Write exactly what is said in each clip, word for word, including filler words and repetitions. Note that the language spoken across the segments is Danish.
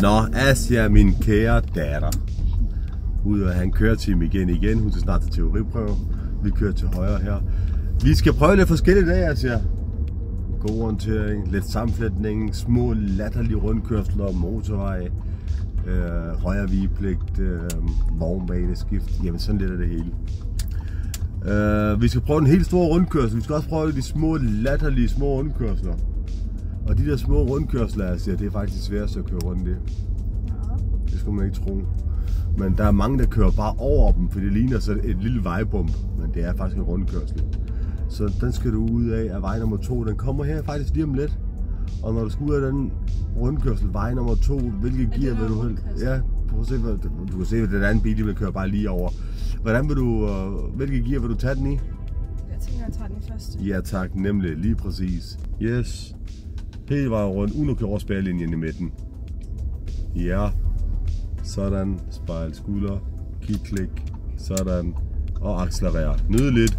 Nå, Asia, min kære datter. Ud af han køretime igen igen. Hun skal snart til teoriprøve. Vi kører til højre her. Vi skal prøve lidt forskellige dage, Asia. God orientering, lidt sammenflætning, små latterlige rundkørsler, motorvej, øh, højre vigepligt, øh, vognbaneskift. Jamen sådan lidt af det hele. Uh, vi skal prøve en helt stor rundkørsel. Vi skal også prøve de små latterlige små rundkørsler. Og de der små rundkørsler, jeg siger, det er faktisk sværest at køre rundt i. Det skulle man ikke tro. Men der er mange, der kører bare over dem, for det ligner så et lille vejbump. Men det er faktisk en rundkørsel. Så den skal du ud af af vej nummer to. Den kommer her faktisk lige om lidt. Og når du skal ud af den rundkørsel, vej nummer to, hvilket gear vil du have? Ja, prøv at se, hvad, du kan se, at den anden bil vil køre bare lige over. Hvordan vil du, uh, hvilket gear vil du tage den i? Jeg tænker, jeg tager den i første. Ja tak, nemlig, lige præcis. Yes. Hele vejen rundt, uden at køre over spærlinjen i midten. Ja. Sådan, spejl skulder, kig-klik, sådan, og accelerere. Nydeligt.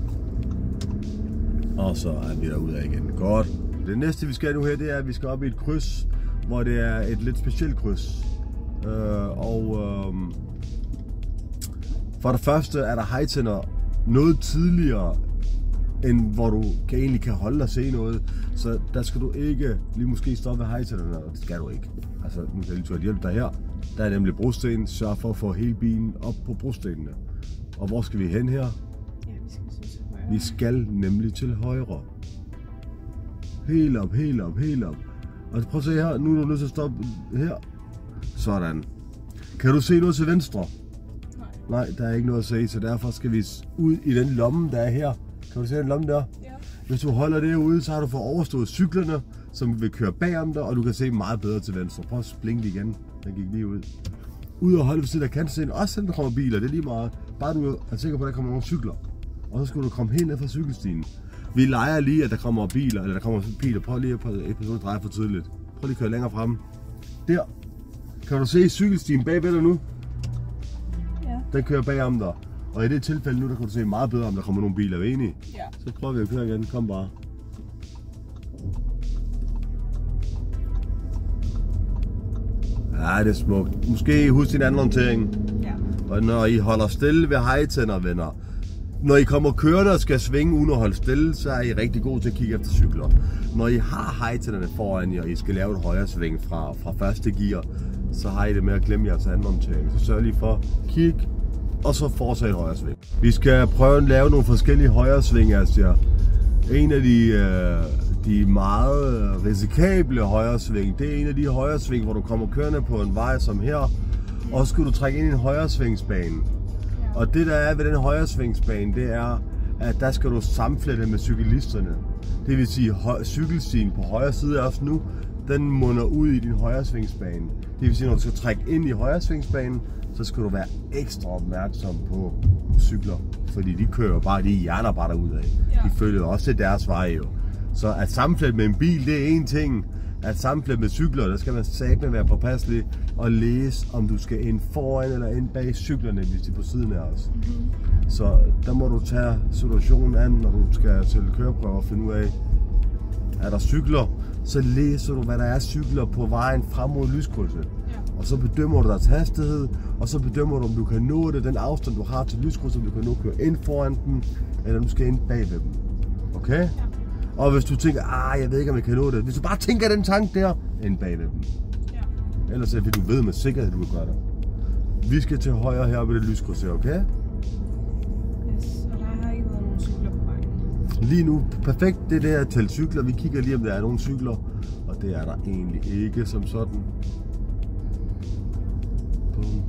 Og så er vi derude igen. Godt. Det næste vi skal nu her, det er, at vi skal op i et kryds, hvor det er et lidt specielt kryds. Uh, og uh, for det første er der hejtænder noget tidligere, end hvor du kan, egentlig kan holde og se noget. Så der skal du ikke lige måske stoppe ved hejtænderne, og det skal du ikke. Altså, nu kan jeg lige hjælpe dig her. Der er nemlig brosten. Sørg for at få hele bilen op på brostenene. Og hvor skal vi hen her? Ja, vi skal til højre. Vi skal nemlig til højre. Helt op, helt op, helt op. Og prøv at se her. Nu er du nødt til at stoppe her. Sådan. Kan du se noget til venstre? Nej. Nej, der er ikke noget at se, så derfor skal vi ud i den lomme, der er her. Kan du se den lomme der? Ja. Hvis du holder derude, så har du fået overstået cyklerne, som vil køre bagom dig, og du kan se meget bedre til venstre. Prøv at blinke igen. Den gik lige ud. Ud og holde ved siden af kanten, også selvom der kommer biler, det er lige meget. Bare du er sikker på, at der kommer nogle cykler. Og så skal du komme helt ned fra cykelstien. Vi leger lige, at der kommer biler, eller der kommer biler. Prøv lige at episode dreje for tydeligt. Prøv lige at køre længere frem. Der. Kan du se cykelstien bagved dig nu? Ja. Den kører bagom dig. Og i det tilfælde nu, der kan du se meget bedre, om der kommer nogle biler. Er vi enige? Ja. Så prøver vi at køre igen. Kom bare. Ja, det er smukt. Måske husk din anden orientering. Ja. Og når I holder stille ved hejtænder, venner. Når I kommer kørende og skal svinge uden at holde stille, så er I rigtig gode til at kigge efter cykler. Når I har hejtænderne foran jer, og I skal lave et højre sving fra, fra første gear, så har I det med at glemme jeres anden orientering. Så sørg lige for kig, og så fortsæt højre sving. Vi skal prøve at lave nogle forskellige højre sving, altså. En af de, øh, de meget risikable højre sving, det er en af de højre sving, hvor du kommer kørende på en vej som her, og så skal du trække ind i en højre svingsbane. Og det der er ved den højre svingsbane, det er, at der skal du sammenflette med cyklisterne. Det vil sige, at cykelstien på højre side også nu, den munder ud i din højre svingsbane. Det vil sige, når du skal trække ind i højre svingsbanen, så skal du være ekstra opmærksom på cykler. Fordi de kører bare de hjerner bare derudad. Ja. De følger også til deres vej jo. Så at sammenflette med en bil, det er en ting. At sammenflette med cykler, der skal man satme være påpasselig og læse, om du skal ind foran eller ind bag cyklerne, hvis de er på siden af os. Mm-hmm. Så der må du tage situationen an, når du skal til køreprøve og finde ud af, er der cykler, så læser du, hvad der er cykler på vejen frem mod lyskrydset. Ja. Og så bedømmer du deres hastighed, og så bedømmer du, om du kan nå det, den afstand du har til lyskrydset, om du kan nå køre ind foran dem, eller du skal ind bag ved dem. Okay? Ja. Og hvis du tænker, ah, jeg ved ikke, om jeg kan nå det. Hvis du bare tænker den tanke der, ind bag ved dem. Ja. Ellers er det, du ved med sikkerhed, du kan gøre det. Vi skal til højre her ved det lyskryds, okay? Yes, og der har ikke været nogen cykler på vejen. Lige nu, perfekt, det er det her til cykler. Vi kigger lige, om der er nogle cykler. Og det er der egentlig ikke som sådan. Boom.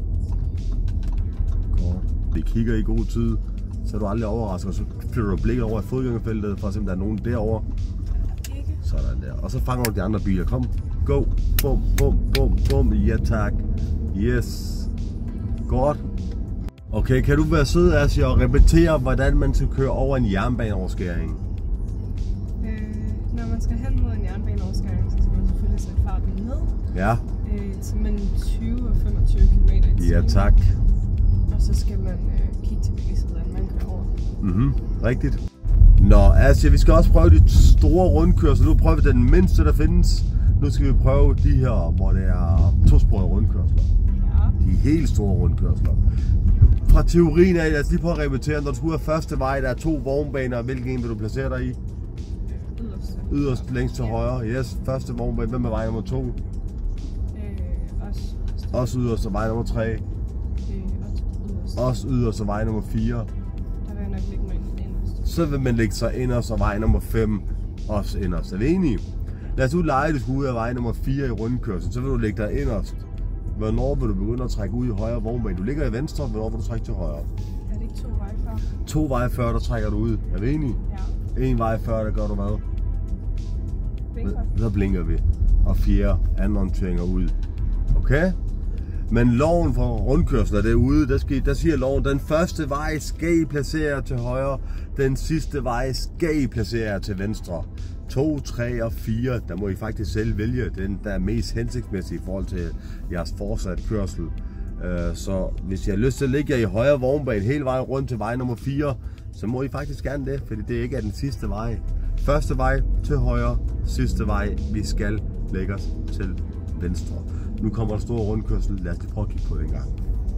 Godt. Vi kigger i god tid, så er du aldrig overrasket. Så flytter du blikket over i fodgængerfeltet, for at se, om der er nogen derovre. Ikke. Sådan der. Og så fanger du de andre biler. Kom, go, bum, bum, bum, bum. Ja tak. Yes. Godt. Okay, kan du være sød, Asia, og repetere, hvordan man skal køre over en jernbaneoverskæring? Øh, når man skal hen mod en jernbaneoverskæring, så skal man selvfølgelig sætte farten ned. Ja. Øh, til mellem tyve og femogtyve kilometer i timen. Ja tak. Og så skal man øh, kigge til begge sider, man kører over. Mhm, rigtigt. Nå, Asia, vi skal også prøve de store rundkørsler. Nu prøver vi den mindste, der findes. Nu skal vi prøve de her, hvor det er tosporede rundkørsler. Ja. De helt store rundkørsler. Fra teorien af, lad os lige prøve at repetere, når du skal ud af første vej, der er to vognbaner, hvilken en vil du placere dig i? Yderst. Yderst længst til højre. Yes, første vognbane. Hvem er vej nummer to? Øh, også. Også yderst, og vej nummer tre. Øh, også yderst. Også yderst, og vej nummer fire. Der vil jeg nok lægge mig inderst. Så vil man lægge sig inderst, og vej nummer fem også inderst. Er vi enige? Lad os nu lege, at du skal ud af vej nummer fire i rundkørslen, så vil du lægge dig inderst. Hvornår vil du begynde at trække ud i højre vognbane? Du ligger i venstre, hvornår vil du trække til højre? Er det ikke to veje før? To veje før, der trækker du ud. Er vi enige? Ja. En vej før, der gør du hvad? Blinker. Så blinker vi. Og fjerde anorienteringer ud. Okay? Men loven for rundkørsel er derude, der, skal, der siger loven, den første vej skal I placere til højre, den sidste vej skal I placere til venstre. to, tre og fire, der må I faktisk selv vælge den, der er mest hensigtsmæssig i forhold til jeres fortsat kørsel. Så hvis I har lyst til at ligge jer i højre vognbane hele vejen rundt til vej nummer fire, så må I faktisk gerne det, fordi det ikke er den sidste vej. Første vej til højre, sidste vej, vi skal lægge os til venstre. Nu kommer der stor rundkørsel, lad os lige prøve at kigge på det en gang.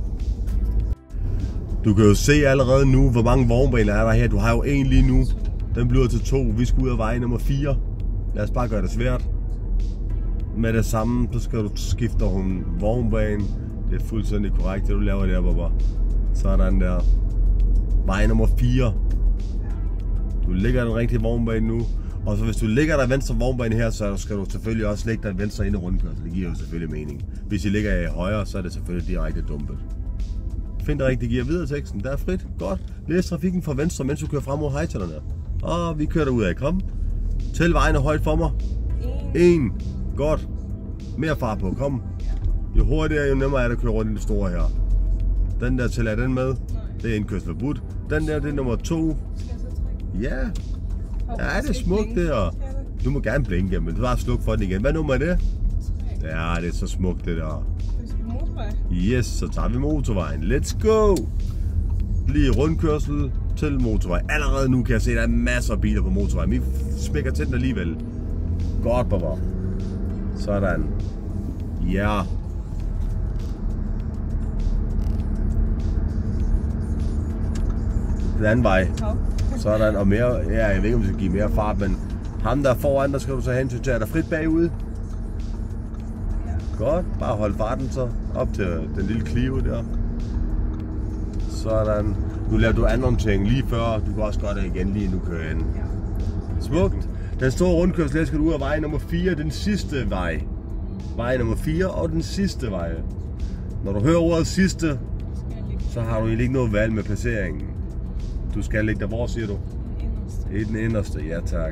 Du kan jo se allerede nu, hvor mange vognbaner er der her. Du har jo en lige nu, den bliver til to. Vi skal ud af vej nummer fire. Lad os bare gøre det svært. Med det samme, så skal du skifte hun vognbane. Det er fuldstændig korrekt, det du laver der, Bubba. Sådan der. Vej nummer fire. Du ligger den rigtige vognbane nu. Og så hvis du ligger der i venstre vognbane her, så skal du selvfølgelig også lægge dig venstre ind i rundkørsel. Det giver jo selvfølgelig mening. Hvis I ligger i højre, så er det selvfølgelig direkte dumpet. Find det rigtigt, giver videre teksten. Der er frit. Godt. Læs trafikken fra venstre, mens du kører frem mod hejtalerne. Og vi kører derud af. Kom. Tæl vejene højt for mig. En. Godt. Mere fart på. Kom. Jo hurtigere, jo nemmere er det at køre rundt i det store her. Den der tæller den med. Det er indkørsel forbudt. Den der, det er nummer to. Ja. Ja, det er smukt der. Du må gerne blinke, men du har sluk for den igen. Hvad nummer er det? Ja, det er så smukt det der. Yes, så tager vi motorvejen. Let's go! Lige rundkørsel til motorvej. Allerede nu kan jeg se, at der er masser af biler på motorvejen. Vi smækker til den alligevel. Godt, Bubba. Sådan. Ja. Den anden vej. Sådan, og mere, ja, jeg ved ikke om det skal give mere fart, men ham der foran, der skal du så hen til, er der frit bagude? Ja. Godt, bare hold farten så op til den lille Clio der. Sådan, nu laver du anorientering lige før, du kan også godt igen lige nu køre ind. Ja. Smukt. Den store rundkørsel skal du ud af vej nummer fire, den sidste vej. Vej nummer fire og den sidste vej. Når du hører ordet sidste, så har du egentlig ikke noget valg med placeringen. Du skal ligge der, hvor siger du? I den inderste, ja tak.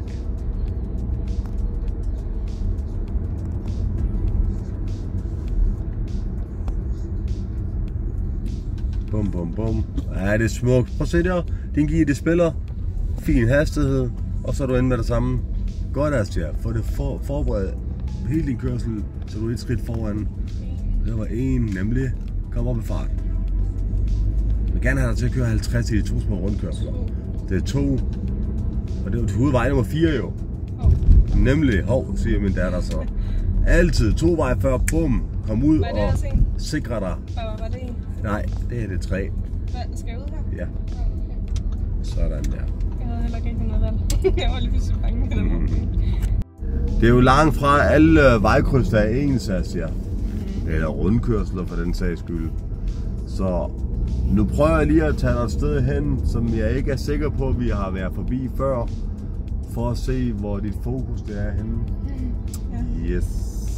Bum bum bum. Ja, det er smukt. Prøv at se der. Din gear, det spiller. Fin hastighed. Og så er du inde med det samme. Godt, Astia. Få det for, forberedt hele din kørsel, så du er et skridt foran. Det var en, nemlig. Kom op i fart. Jeg vil gerne have dig til at køre halvtreds i de to små rundkørsler. Det er to. Og det er jo hovedvej nummer fire jo. Nemlig. Hov, siger min datter så. Altid to veje før. Bum. Kom ud og sikre dig. Hvad var det en? Nej, det er det tre. Hvad, skal jeg ud her? Ja. Sådan der. Jeg havde heller ikke noget valg. Jeg var lige pludselig bange med det. Mm. Det er jo langt fra alle vejkryds, der er ens, jeg siger. Eller rundkørsler for den sags skyld. Så nu prøver jeg lige at tage dig et sted hen, som jeg ikke er sikker på, at vi har været forbi før. For at se, hvor dit fokus det er henne. Ja. Yes.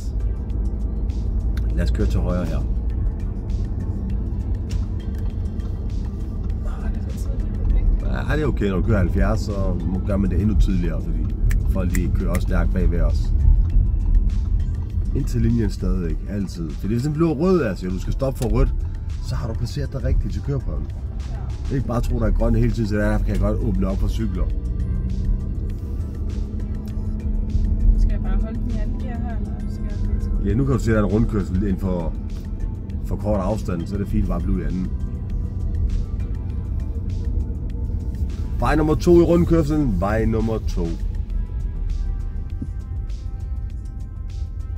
Lad os køre til højre her. Ja, det er okay, når du kører halvfjerds, så gør man det endnu tydeligere, fordi folk de kører også stærkt bagved os. Indtil linjen stadig, altid. Fordi hvis den bliver rød, altså, og du skal stoppe for rødt, så har du placeret dig rigtigt til køreprøven. Ja. Ikke bare tro, der er grønt hele tiden, så derfor kan jeg godt åbne op for cykler. Skal jeg bare holde den i anden gear her, eller skal jeg... Ja, nu kan du se, at der er en rundkørsel inden for, for kort afstand, så er det fint bare at blive i anden. Vej nummer to i rundkørslen. Vej nummer to.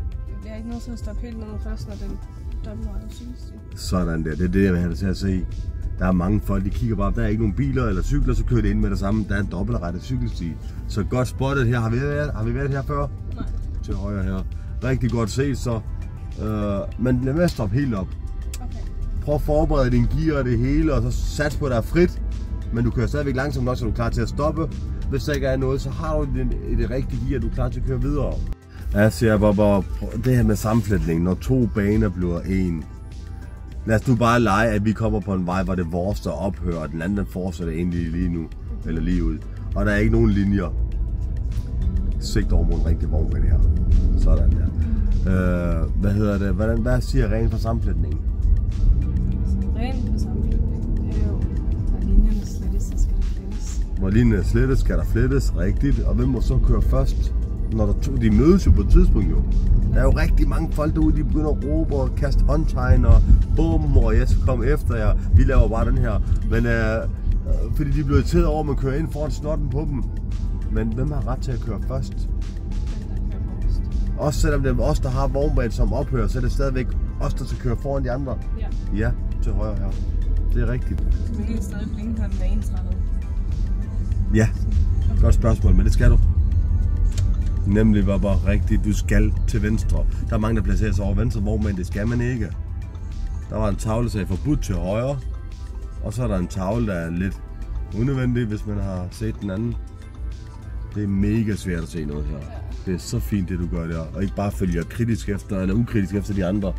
til at stoppe helt ned først, når den dobbeltrettet cykelsti. Sådan der, det er det, jeg vil have dig til at se. Der er mange folk, de kigger bare, der er ikke nogen biler eller cykler, så kører det ind med det samme. Der er en dobbeltrettet cykelsti. Så godt spottet her. Har vi været, har vi været her før? Nej. Til højre her. Rigtig godt set så. Uh, men lad mig stoppe helt op. Okay. Prøv at forberede din gear og det hele, og så sats på, at der er frit. Men du kører stadigvæk langsomt nok, så du er klar til at stoppe. Hvis der ikke er noget, så har du det, det rigtige gear, du er klar til at køre videre. Jeg siger bare, bare det her med sammenflætning, når to baner bliver en. Lad os nu bare lege, at vi kommer på en vej, hvor det vores, der ophører, og den anden fortsætter egentlig lige nu, eller lige ud. Og der er ikke nogen linjer. Sigt over mod en rigtig vogn med det her. Sådan der. Øh, hvad hedder det? Hvordan, hvad siger ren for sammenflætningen? Ren for sammenflætningen, det er jo, hvor linjerne slettes, så skal der flettes. Hvor linjerne slettes, skal der flettes, rigtigt. Og hvem må så køre først? Når der to, de mødes jo på et tidspunkt jo. Der er jo rigtig mange folk derude, de begynder at råbe og kaste håndtegn og bum, og jeg skal komme efter jer. Vi laver bare den her. Men øh, øh, fordi de bliver irriteret over, at man kører ind foran snotten på dem. Men hvem har ret til at køre først? Den, der kører forrest. Også selvom det er os, der har vognbanen som ophører, så er det stadigvæk os, der skal køre foran de andre. Ja. Ja, til højre her. Det er rigtigt. Så vi kan stadig blinke, når den er ensrettet. Ja, godt spørgsmål, men det skal du. Nemlig var bare rigtigt, du skal til venstre. Der er mange, der placerer sig over venstre, hvor men det skal man ikke. Der var en tavle, der sagde forbudt til højre. Og så er der en tavle, der er lidt unødvendig, hvis man har set den anden. Det er mega svært at se noget her. Det er så fint, det du gør der. Og ikke bare følger kritisk efter, eller ukritisk efter de andre.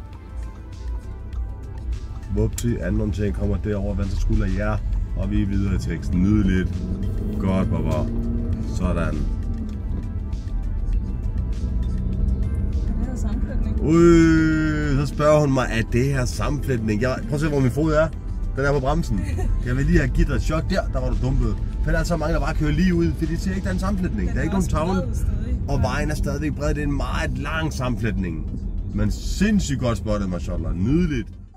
Vupti, anden ting kommer derover venstre skulder, ja. Og vi er videre i teksten. Nydeligt. Godt, baba. Sådan. Ui, så spørger hun mig, er det her sammenflætning? Jeg, prøv at se, hvor min fod er. Den er på bremsen. Jeg vil lige have givet dig et chok der, der var du dumpet. For der er så mange, der bare kører lige ud, fordi de siger ikke, der er en sammenflætning. Der er ikke nogen tavle. Og vejen er stadig bred. Det er en meget lang sammenflætning. Men sindssygt godt spottet, mashallah. Nydeligt.